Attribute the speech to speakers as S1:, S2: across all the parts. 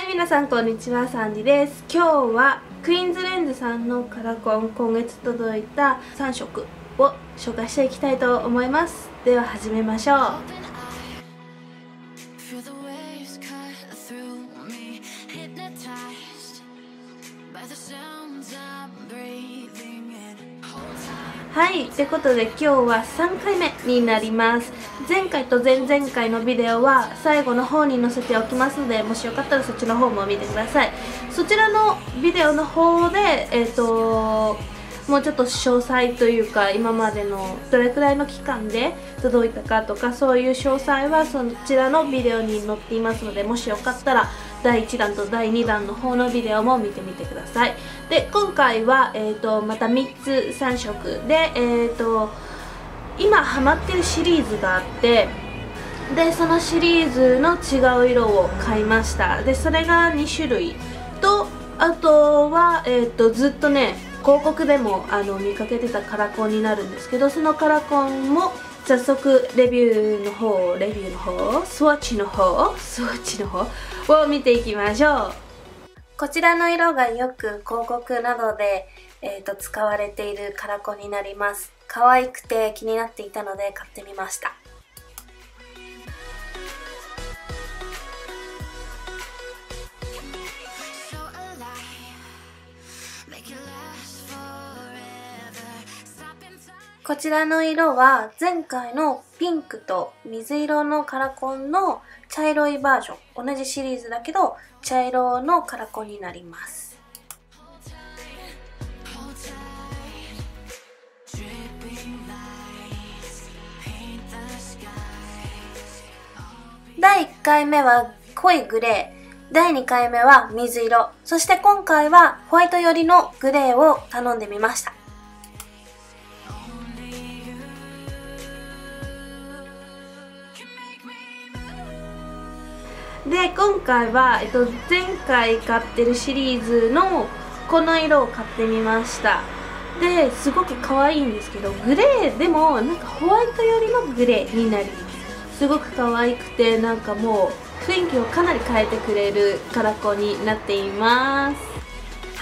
S1: 皆さんこんにちは、サンディです。今日はクイーンズレンズさんのカラコン、今月届いた3色を紹介していきたいと思います。では始めましょう。はい、ってことで今日は3回目になります。前回と前々回のビデオは最後の方に載せておきますので、もしよかったらそっちの方も見てください。そちらのビデオの方で、もうちょっと詳細というか、今までのどれくらいの期間で届いたかとか、そういう詳細はそちらのビデオに載っていますので、もしよかったら第1弾と第2弾の方のビデオも見てみてください。で、今回は、また3つ3色で、今ハマってるシリーズがあって、でそのシリーズの違う色を買いました。でそれが2種類と、あとは、ずっとね広告でも見かけてたカラコンになるんですけど、そのカラコンも早速スワッチの方を見ていきましょう。こちらの色がよく広告などで、使われているカラコンになります。可愛くて気になっていたので買ってみました。こちらの色は前回のピンクと水色のカラコンの茶色いバージョン、同じシリーズだけど茶色のカラコンになります。第1回目は濃いグレー、第2回目は水色、そして今回はホワイト寄りのグレーを頼んでみました。で今回は、前回買ってるシリーズのこの色を買ってみました。ですごく可愛いんですけど、グレーでもなんかホワイト寄りのグレーになります。すごく可愛くて、なんかもう雰囲気をかなり変えてくれるカラコンになっています。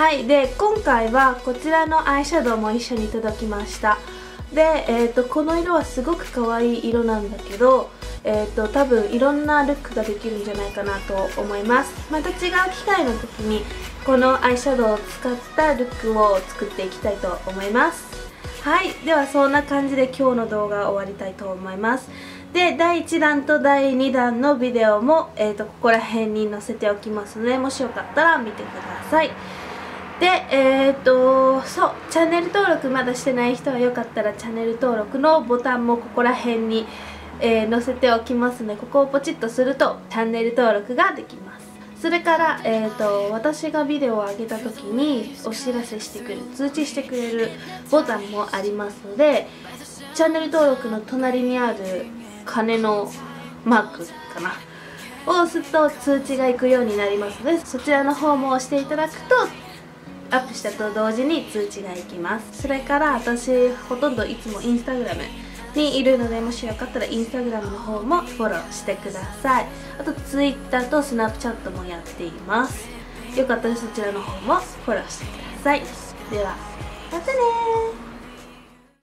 S1: はい、で今回はこちらのアイシャドウも一緒に届きました。で、この色はすごく可愛い色なんだけど、多分いろんなルックができるんじゃないかなと思います。また違う機会の時にこのアイシャドウを使ったルックを作っていきたいと思います。はい、ではそんな感じで今日の動画を終わりたいと思います。で第1弾と第2弾のビデオも、ここら辺に載せておきますので、もしよかったら見てください。でそう、チャンネル登録まだしてない人はよかったらチャンネル登録のボタンもここら辺に、載せておきますので、ここをポチッとするとチャンネル登録ができます。それから、私がビデオを上げた時にお知らせしてくれる、通知してくれるボタンもありますので、チャンネル登録の隣にある鐘のマークかなを押すと通知がいくようになりますので、そちらの方も押していただくとアップしたと同時に通知がいきます。それから私ほとんどいつもインスタグラムにいるので、もしよかったらインスタグラムの方もフォローしてください。あとツイッターとスナップチャットもやっています。よかったらそちらの方もフォローしてください。ではまたねー。